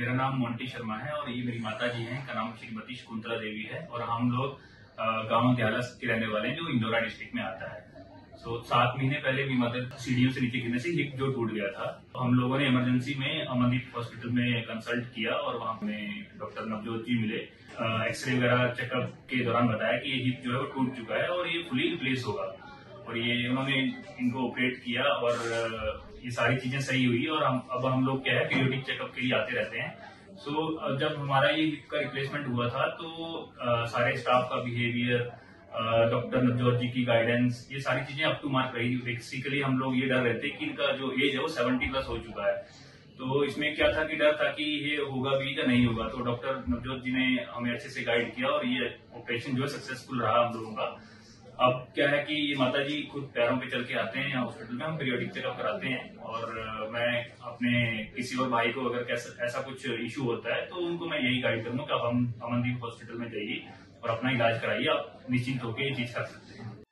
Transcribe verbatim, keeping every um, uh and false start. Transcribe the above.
मेरा नाम मोंटी शर्मा है और ये मेरी माता जी हैं, का नाम श्रीमती शकुंतला देवी है और हम लोग गांव दयालस के रहने वाले हैं जो इंदौरा डिस्ट्रिक्ट में आता है। तो सात महीने पहले मेरी मदर सीढ़ियों से नीचे गिरने से हिप जो टूट गया था, तो हम लोगों ने इमरजेंसी में अमनदीप हॉस्पिटल में कंसल्ट किया और वहां हमें डॉक्टर नवजोत जी मिले। एक्सरे वगैरह चेकअप के दौरान बताया कि ये हिप जो है वो टूट चुका है और ये फुली रिप्लेस होगा और ये उन्होंने इनको ऑपरेट किया और ये सारी चीजें सही हुई और हम अब हम लोग क्या है पीरियोडिक चेकअप के लिए आते रहते हैं। सो so, जब हमारा ये हिप का रिप्लेसमेंट हुआ था तो आ, सारे स्टाफ का बिहेवियर, डॉक्टर नवजोत जी की गाइडेंस, ये सारी चीजें अप टू मार्क रही। बेसिकली हम लोग ये डर रहे थे कि इनका जो एज है वो सेवेंटी प्लस हो चुका है, तो इसमें क्या था कि डर था कि ये होगा भी या नहीं होगा। तो डॉक्टर नवजोत जी ने हमें अच्छे से गाइड किया और ये ऑपरेशन जो है सक्सेसफुल रहा हम लोगों का। अब क्या है कि ये माता जी खुद पैरों पे चल के आते हैं यहाँ हॉस्पिटल में, हम पीरियोडिक चेकअप कराते हैं और मैं अपने किसी और भाई को अगर ऐसा कुछ इशू होता है तो उनको मैं यही गाइड करूंगा कि आप हम अमनदीप हॉस्पिटल में जाइए और अपना इलाज कराइए, आप निश्चिंत होकर ये चीज कर सकते हैं।